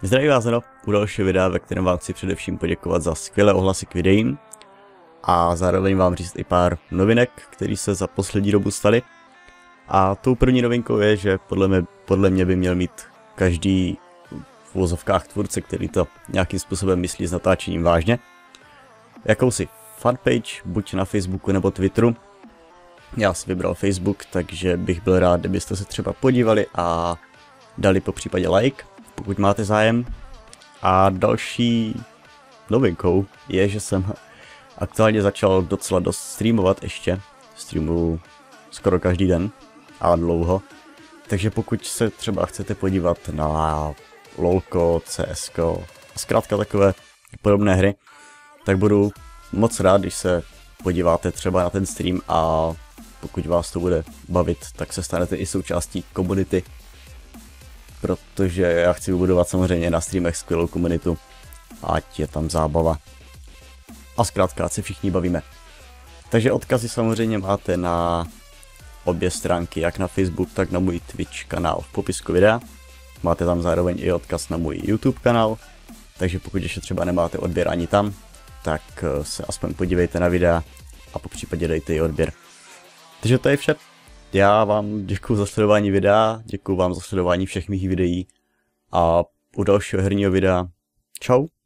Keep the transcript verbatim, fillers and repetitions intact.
Zdravím vás znovu u dalšího videa, ve kterém vám chci především poděkovat za skvělé ohlasy k videím a zároveň vám říct i pár novinek, které se za poslední dobu staly. A tou první novinkou je, že podle mě, podle mě by měl mít každý v uvozovkách tvůrce, který to nějakým způsobem myslí s natáčením vážně, jakousi fanpage, buď na Facebooku nebo Twitteru. Já si vybral Facebook, takže bych byl rád, kdybyste se třeba podívali a dali po případě like, pokud máte zájem. A další novinkou je, že jsem aktuálně začal docela dost streamovat ještě. Streamuju skoro každý den a dlouho. Takže pokud se třeba chcete podívat na LOLko, CSko a zkrátka takové podobné hry, tak budu moc rád, když se podíváte třeba na ten stream a pokud vás to bude bavit, tak se stanete i součástí komunity, protože já chci vybudovat samozřejmě na streamech skvělou komunitu, ať je tam zábava a zkrátka ať se všichni bavíme. Takže odkazy samozřejmě máte na obě stránky, jak na Facebook, tak na můj Twitch kanál v popisku videa. Máte tam zároveň i odkaz na můj YouTube kanál, takže pokud ještě třeba nemáte odběr ani tam, tak se aspoň podívejte na videa a po případě dejte i odběr. Takže to je vše. Já vám děkuji za sledování videa, děkuji vám za sledování všech mých videí a u dalšího herního videa čau.